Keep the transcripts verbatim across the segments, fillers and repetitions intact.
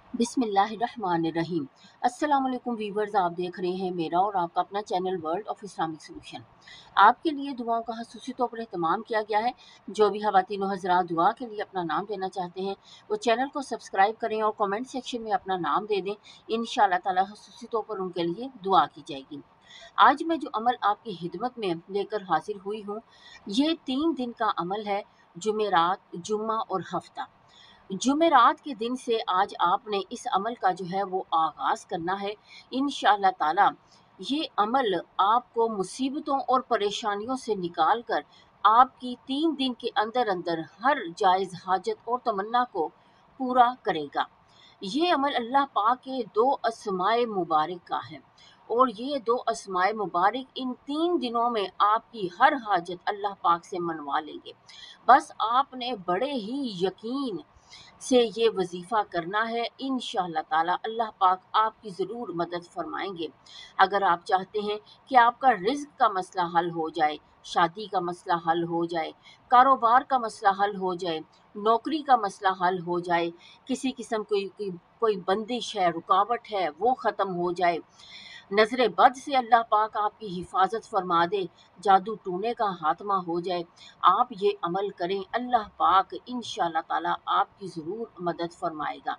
बिस्मिल्लाहिर्रहमानिर्रहीम। अस्सलाम वालेकुम वीवर्स, आप देख रहे हैं मेरा और आपका अपना channel world of Islamic solution. आपके लिए दुआओं का खसूसी तौर पर एहतमाम किया गया है। जो भी खवातीन और हज़रात दुआ के लिए अपना नाम देना चाहते हैं वो चैनल को सब्सक्राइब करें और कमेंट सेक्शन में अपना नाम दे दें। इंशाअल्लाह ताला खसूसी तौर पर उनके लिए दुआ की जाएगी। आज मैं जो अमल आपकी खिदमत में लेकर हाजिर हुई हूँ, ये तीन दिन का अमल है, जुमेरात, जुम्मा और हफ्ता। जुमेरात के दिन से आज आपने इस अमल का जो है वो आगाज़ करना है। इंशाअल्लाह ताला ये अमल आपको मुसीबतों और परेशानियों से निकाल कर आपकी तीन दिन के अंदर अंदर हर जायज़ हाजत और तमन्ना को पूरा करेगा। ये अमल अल्लाह पाक के दो अस्माए मुबारक का है और ये दो अस्माए मुबारक इन तीन दिनों में आपकी हर हाजत अल्लाह पाक से मनवा लेंगे। बस आपने बड़े ही यकीन से ये वजीफ़ा करना है। इंशाअल्लाह ताला अल्लाह पाक आपकी ज़रूर मदद फरमाएंगे। अगर आप चाहते हैं कि आपका रिज़्क का मसला हल हो जाए, शादी का मसला हल हो जाए, कारोबार का मसला हल हो जाए, नौकरी का मसला हल हो जाए, किसी किस्म की कोई कोई बंदिश है, रुकावट है, वो ख़त्म हो जाए, नजर बद से अल्लाह पाक आपकी हिफाजत फरमा दे, जादू टूने का हाथमा हो जाए, आप ये अमल करें, अल्लाह पाक इंशाअल्लाह ताला आपकी ज़रूर मदद फरमाएगा।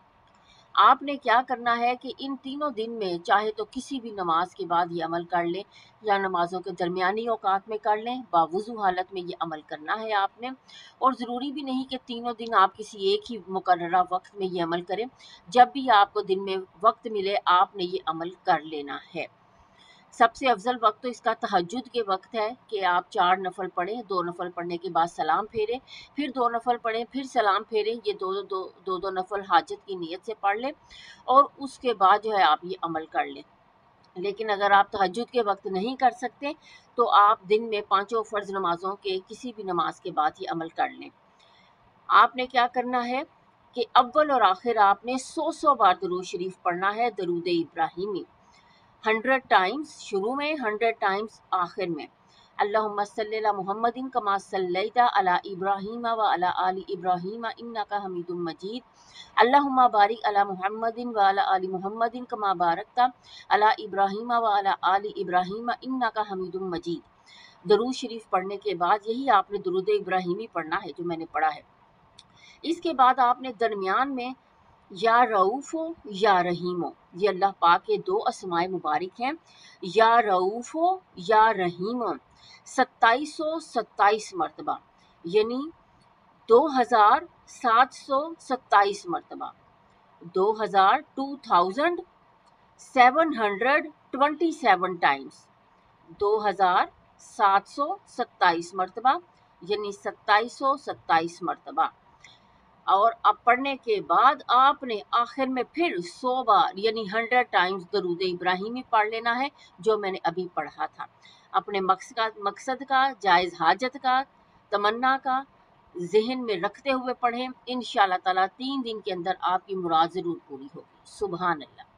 आपने क्या करना है कि इन तीनों दिन में चाहे तो किसी भी नमाज के बाद ये अमल कर लें या नमाजों के दरमियानी औकात में कर लें, बावुज़ू हालत में ये अमल करना है आपने। और ज़रूरी भी नहीं कि तीनों दिन आप किसी एक ही मुकर्ररा वक्त में ये अमल करें। जब भी आपको दिन में वक्त मिले आपने ये अमल कर लेना है। सबसे अफजल वक्त तो इसका तहज्जुद के वक्त है कि आप चार नफल पढ़ें, दो नफल पढ़ने के बाद सलाम फेरें, फिर दो नफल पढ़ें, फिर सलाम फेरें। ये दो दो दो दो नफल हाजत की नीयत से पढ़ लें और उसके बाद जो है आप ये अमल कर लें। लेकिन अगर आप तहज्जुद के वक्त नहीं कर सकते तो आप दिन में पांचों फ़र्ज नमाजों के किसी भी नमाज के बाद ये अमल कर लें। आपने क्या करना है कि अव्वल और आखिर आपने सौ सौ बार दरूद शरीफ पढ़ना है, दरूद इब्राहिमी हंड्रेड टाइम्स शुरू में, हंड्रेड टाइम्स आखिर में। अल्लाहुम्मा सल्ली अला मुहम्मदिन कमा सल्लैता अला इब्राहीम व अला आलि इब्राहीम इन्नका हमीदुम मजीद। अल्लाहुम्मा बारिक अला मुहम्मदिन व अला आलि मुहम्मदिन कमा बारकता अला इब्राहीम व अला आलि इब्राहीम इन्नका हमीदुम मजीद। दरूद शरीफ पढ़ने के बाद यही आपने दरूद इब्राहिमी पढ़ना है जो मैंने पढ़ा है। इसके बाद आपने दरमियान में या रऊफ़ो या रहीमो, ये अल्लाह पाक के दो अस्माए मुबारक हैं। या रऊफ़ो या रहीमो सत्ताईस सौ सत्ताईस मरतबा, यानी दो हज़ार सात सौ सत्ताईस मरतबा, दो हज़ार two thousand seven hundred twenty seven times, दो हज़ार सात सौ सत्ताईस मरतबा, यानी सत्ताईस सौ सत्ताईस मरतबा। और अब पढ़ने के बाद आपने आखिर में फिर सौ बार यानी हंड्रेड टाइम्स दरूद इब्राहिमी पढ़ लेना है जो मैंने अभी पढ़ा था। अपने मकसद का मकसद का जायज़ हाजत का तमन्ना का जहन में रखते हुए पढ़ें। इंशाअल्लाह ताला तीन दिन के अंदर आपकी मुराद ज़रूर पूरी होगी। सुभान अल्लाह।